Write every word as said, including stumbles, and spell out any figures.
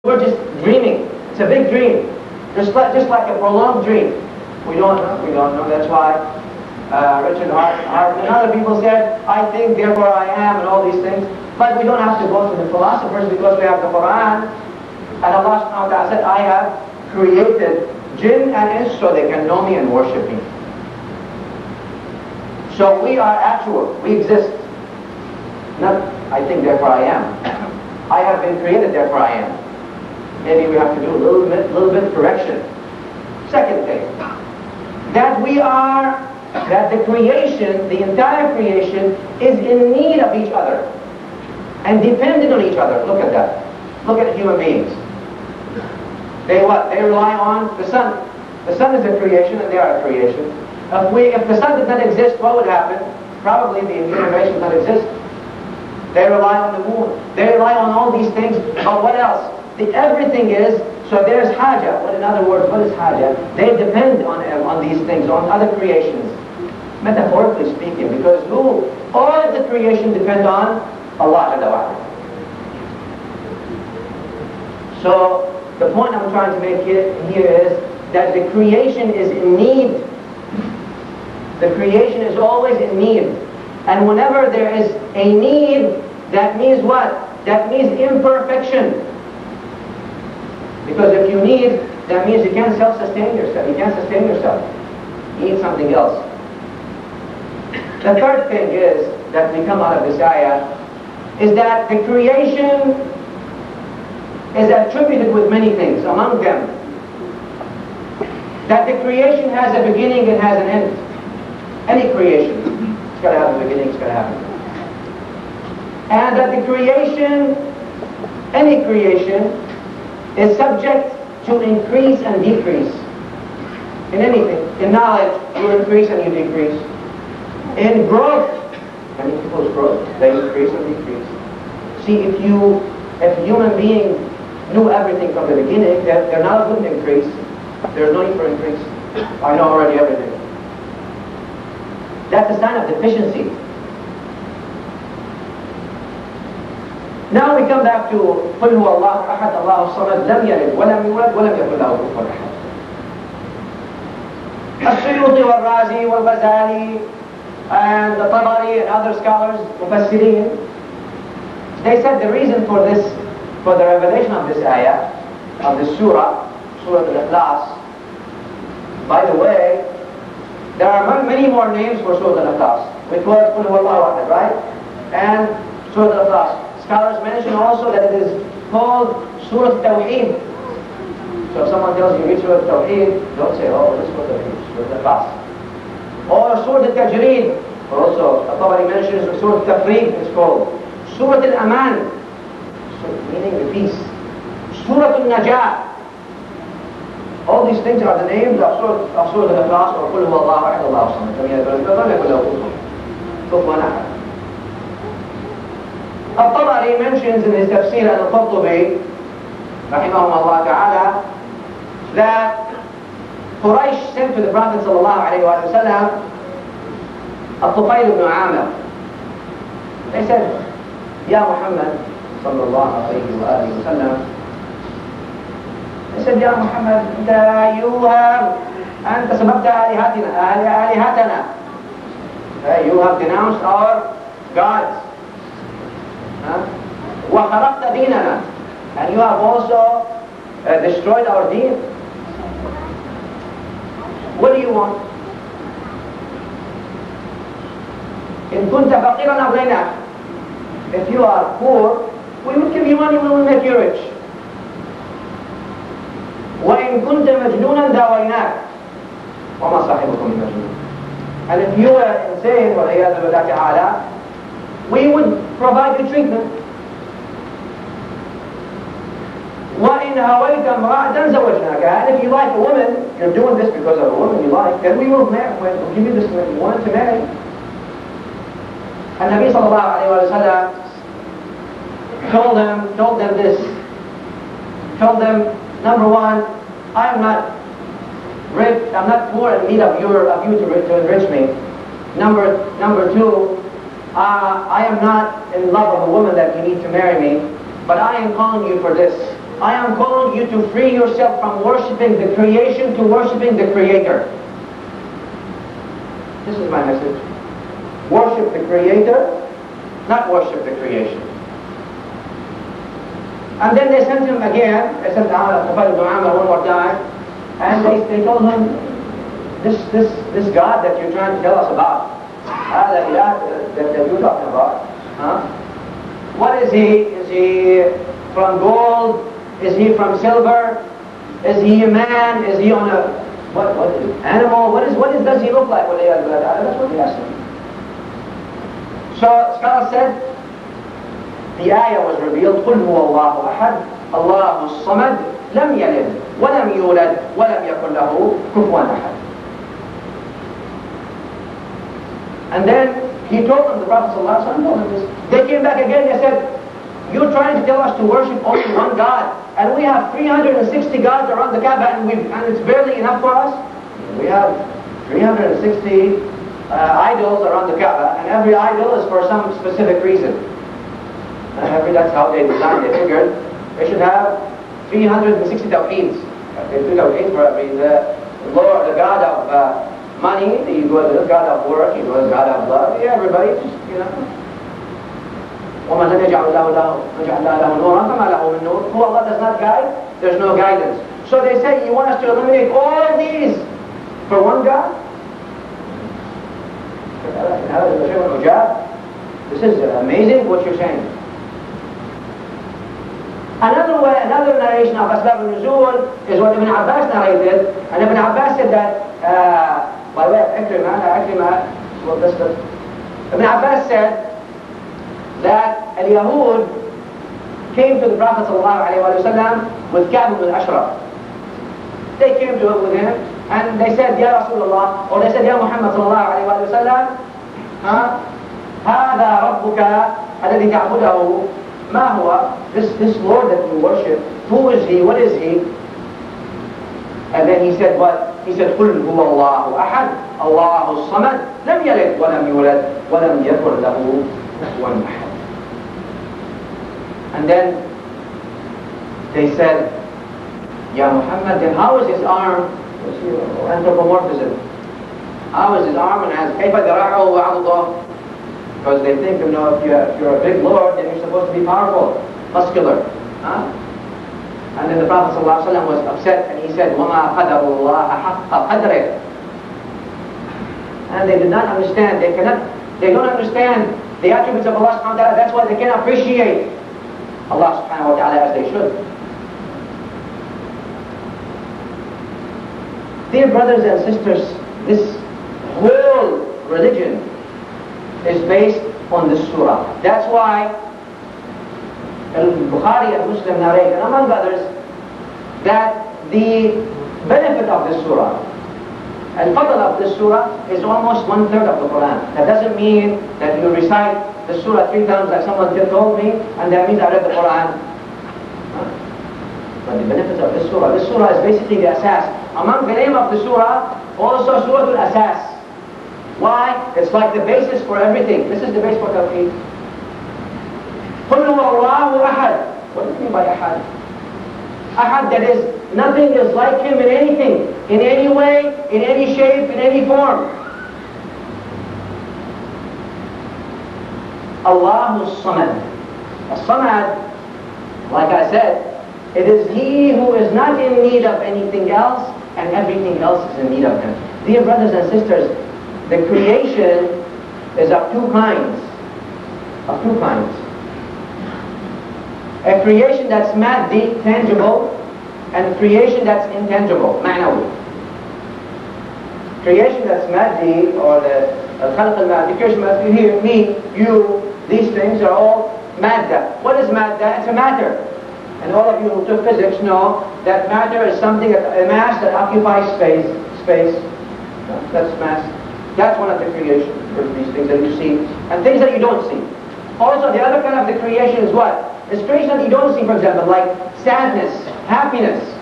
We're just dreaming. It's a big dream. Just like, just like a prolonged dream. We don't know. We don't know. That's why uh, Richard Hart, Hart and other people said, I think, therefore I am, and all these things. But we don't have to go to the philosophers because we have the Quran. And Allah subhanahu wa ta'ala said, I have created jinn and ins so they can know me and worship me. So we are actual. We exist. Not, I think, therefore I am. I have been created, therefore I am. Maybe we have to do a little bit, little bit of correction. Second thing, that we are, that the creation, the entire creation, is in need of each other and dependent on each other. Look at that. Look at human beings. They what? They rely on the sun. The sun is a creation, and they are a creation. If we, if the sun did not exist, what would happen? Probably the human race would not exist. They rely on the moon. They rely on all these things. But what else? The, everything is, so there's haja. What, in other words, what is haja? They depend on, on these things, on other creations. Metaphorically speaking, because who? All of the creation depend on Allah Jalla wa'ala. So, the point I'm trying to make here, here is that the creation is in need. The creation is always in need. And whenever there is a need, that means what? That means imperfection. Because if you need, that means you can't self-sustain yourself. You can't sustain yourself. You need something else. The third thing is, that we come out of this ayah, is that the creation is attributed with many things. Among them, that the creation has a beginning and has an end. Any creation, it's got to have a beginning, it's got to have an end. And that the creation, any creation, is subject to increase and decrease. In anything. In knowledge, you increase and you decrease. In growth, many people's growth, they increase and decrease. See, if you, if a human being knew everything from the beginning, they're, they're not going to increase. There's no need for increase. I know already everything. That's a sign of deficiency. Now we come back to قُلْ هُوَ اللَّهُ أَحَدٌ اللَّهُ الصَّمَدُ لَمْ يَلِدْ وَلَمْ يُولَدْ وَلَمْ يَكُنْ لَهُ كُفُوًا أَحَدٌ. السيوطي والرازي والغزالي and the Tabari and other scholars, Mufassirin, they said the reason for this, for the revelation of this ayah, of this surah, Surah Al-Ikhlas. By the way, there are many more names for Surah Al-Ikhlas, which was قُلْ هُوَ اللَّهُ أَحَدٌ, right? And Surah Al-Ikhlas. Scholars mention also that it is called Surah Tawheed. So if someone tells you, read Surah Tawheed, don't say, oh, this is Surah Tawheed, Surah Al-Ikhlas. Or Surah Al-Tajreed, also, Al-Tabari mentions Surah Al-Tafreed, it's called. Surah Al-Aman, meaning the peace. Surah Al-Najah. All these things are the names of Surah, of Surah Al-Ikhlas, or قُلْ هُوَ اللَّهُ أَحَدٌ اللَّهُ الصَّمَدُ لَمْ يَلِدْ وَلَمْ يُولَدْ وَلَمْ يَكُنْ لَهُ كُفُوًا أَحَدٌ. Al-Tabari mentions in his tafsir al-Qurtubi, rahimahullah ta'ala, that Quraysh sent to the Prophet sallallahu alayhi wa sallam Al-Tufayl ibn Amir. They said, Ya Muhammad sallallahu alayhi wa alayhi wa sallam, they said, Ya Muhammad, you have, أنت سببت آلهتنا, آلهتنا. You have denounced our gods. وَخَرَقْتَ دِينَنَا, and you have also uh, destroyed our deen. What do you want? إِن كُنْتَ فَقِيرًا أَغْنَيْنَاكَ. If you are poor, we will give you money, we will make you rich. وَإِن كُنْتَ مَجْنُونًا دَاوَيْنَاكَ وَمَا صَاحِبُكُمْ بِمَجْنُونٍ. And if you were insane, وَالْعِيَاذُ بِاللَّهِ تَعَالَى, we would provide you treatment. وَإِنْ هَوَيْتَ امْرَأَةً زَوَّجْنَاكَ. And if you like a woman, you're doing this because of a woman you like, then we will marry, we'll give you this woman to marry. And Nabi sallallahu alayhi wa sallam told them, told them this, told them, number one, I am not rich, I'm not poor in need of, your, of you to, to enrich me. Number, number two, Uh, I am not in love with a woman that you need to marry me, but I am calling you for this. I am calling you to free yourself from worshipping the creation to worshipping the Creator. This is my message. Worship the Creator, not worship the creation. And then they sent him again, they sent Tufail ibn Amr one more time, and they, they told him, this, this, this God that you're trying to tell us about, uh, that, that, that you're talking about, huh? What is he? Is he from gold? Is he from silver? Is he a man? Is he on a what? What is animal? What is? What is? Does he look like? What That's what they asked him. So scholars said the ayah was revealed. قل هو الله أحد الله الصمد لم يلد ولم يولد ولم يكن له كفوا أحد. And then he told them, the Prophet ﷺ told them this. They came back again, they said, you're trying to tell us to worship only one God, and we have three hundred sixty gods around the Kaaba, and, we've, and it's barely enough for us? We have three hundred sixty uh, idols around the Kaaba, and every idol is for some specific reason. And every, that's how they designed it. They figured they should have three hundred sixty tawheeds. They do tawheed for every, the Lord, the God of uh, money, you go to the God of work, you go to the God of love, yeah, everybody, just, you know. وَمَنْ لَمْ يَجْعَلْ اللَّهُ لَهُ نُورًا فَمَا لَهُ مِنْ نُورٍ. Who Allah does not guide, there's no guidance. So they say, you want us to eliminate all these for one God? This is amazing what you're saying. Another way, another narration of Asbab al-Nuzul is what Ibn Abbas narrated, and Ibn Abbas said that, uh, by way of Ikrimah, Ikrimah, well, this, Ibn Abbas said that al-Yahud came to the Prophet ﷺ with Ka'b ibn al-Ashraf. They came to him with him, and they said, Ya Rasulullah, or they said, Ya Muhammad ﷺ, huh? هذا ربك الذي تعبده ما هو? This, this Lord that you worship, who is he? What is he? And then he said what? He said, قُلْ هُوَ اللَّهُ أَحَدٌ اللَّهُ الصَّمَدُ لَمْ يَلِدْ وَلَمْ يُولَدْ وَلَمْ يَكُنْ لَهُ كُفُوًا أَحَدٌ. And then they said, Ya Muhammad, then how is his arm? Anthropomorphism. How is his arm and has كيف ذراعه وعضده? Because they think, you know, if you're, if you're a big Lord, then you're supposed to be powerful, muscular. Huh? And then the Prophet ﷺ was upset and he said, وَمَا قَدَرُ اللَّهَ حَقَّ قَدْرِهِ. And they did not understand, they cannot, they don't understand the attributes of Allah subhanahu wa ta'ala. That's why they can't appreciate Allah subhanahu wa ta'ala as they should. Dear brothers and sisters, this whole religion is based on this surah. That's why Al-Bukhari and Muslim narrate, and among others, that the benefit of this surah, al-fadl of this surah, is almost one third of the Quran. That doesn't mean that you recite the surah three times like someone told me, and that means I read the Quran. But the benefits of this surah, this surah is basically the asas. Among the name of the surah, also Surah Al-Asas. Why? It's like the basis for everything. This is the base for Tawheed. قُلْ هُوَ اللَّهُ أَحَدٌ. What do you mean by Ahad? Ahad, that is, nothing is like him in anything, in any way, in any shape, in any form. Allahu Samad. As-Samad, like I said, it is he who is not in need of anything else, and everything else is in need of him. Dear brothers and sisters, the creation is of two kinds. Of two kinds. A creation that's maddi, tangible, and a creation that's intangible, ma'nawi. Creation that's maddi, or the al-khalq al-maddi, creation maddi, here, me, you, these things are all madda. What is madda? It's a matter. And all of you who took physics know that matter is something, a mass that occupies space. Space. That's mass. That's one of the creation for these things that you see, and things that you don't see. Also, the other kind of the creation is what? It's creation that you don't see, for example, like sadness, happiness.